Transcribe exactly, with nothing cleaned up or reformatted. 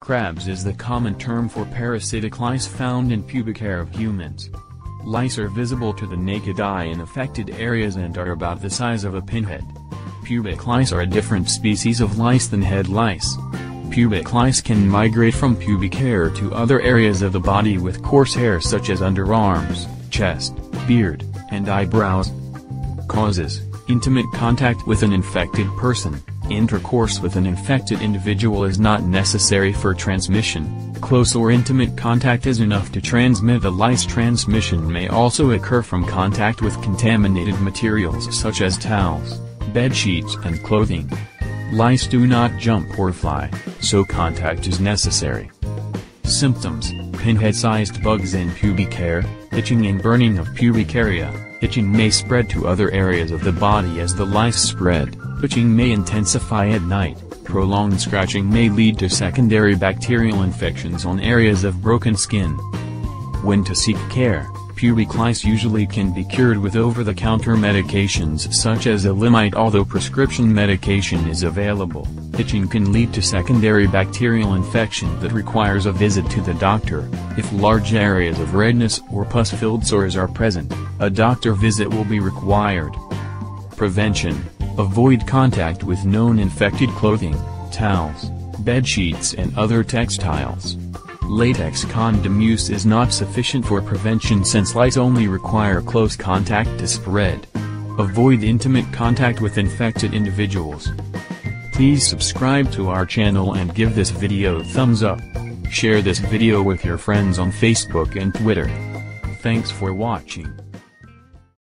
Crabs is the common term for parasitic lice found in pubic hair of humans. Lice are visible to the naked eye in affected areas and are about the size of a pinhead. Pubic lice are a different species of lice than head lice. Pubic lice can migrate from pubic hair to other areas of the body with coarse hair such as underarms, chest, beard, and eyebrows. Causes: intimate contact with an infected person. Intercourse with an infected individual is not necessary for transmission. Close or intimate contact is enough to transmit the lice. Transmission may also occur from contact with contaminated materials such as towels, bed sheets and clothing. Lice do not jump or fly, so contact is necessary. Symptoms: pinhead-sized bugs in pubic hair, itching and burning of pubic area. Itching may spread to other areas of the body as the lice spread. Itching may intensify at night. Prolonged scratching may lead to secondary bacterial infections on areas of broken skin. When to seek care: pubic lice usually can be cured with over-the-counter medications such as Elimite. Although prescription medication is available, itching can lead to secondary bacterial infection that requires a visit to the doctor. If large areas of redness or pus-filled sores are present, a doctor visit will be required. Prevention: avoid contact with known infected clothing, towels, bed sheets and other textiles. Latex condom use is not sufficient for prevention since lice only require close contact to spread. Avoid intimate contact with infected individuals. Please subscribe to our channel and give this video thumbs up. Share this video with your friends on Facebook and Twitter. Thanks for watching.